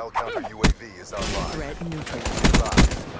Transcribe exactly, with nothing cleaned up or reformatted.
Hell counter U A V is online. Threat neutral. Be advised.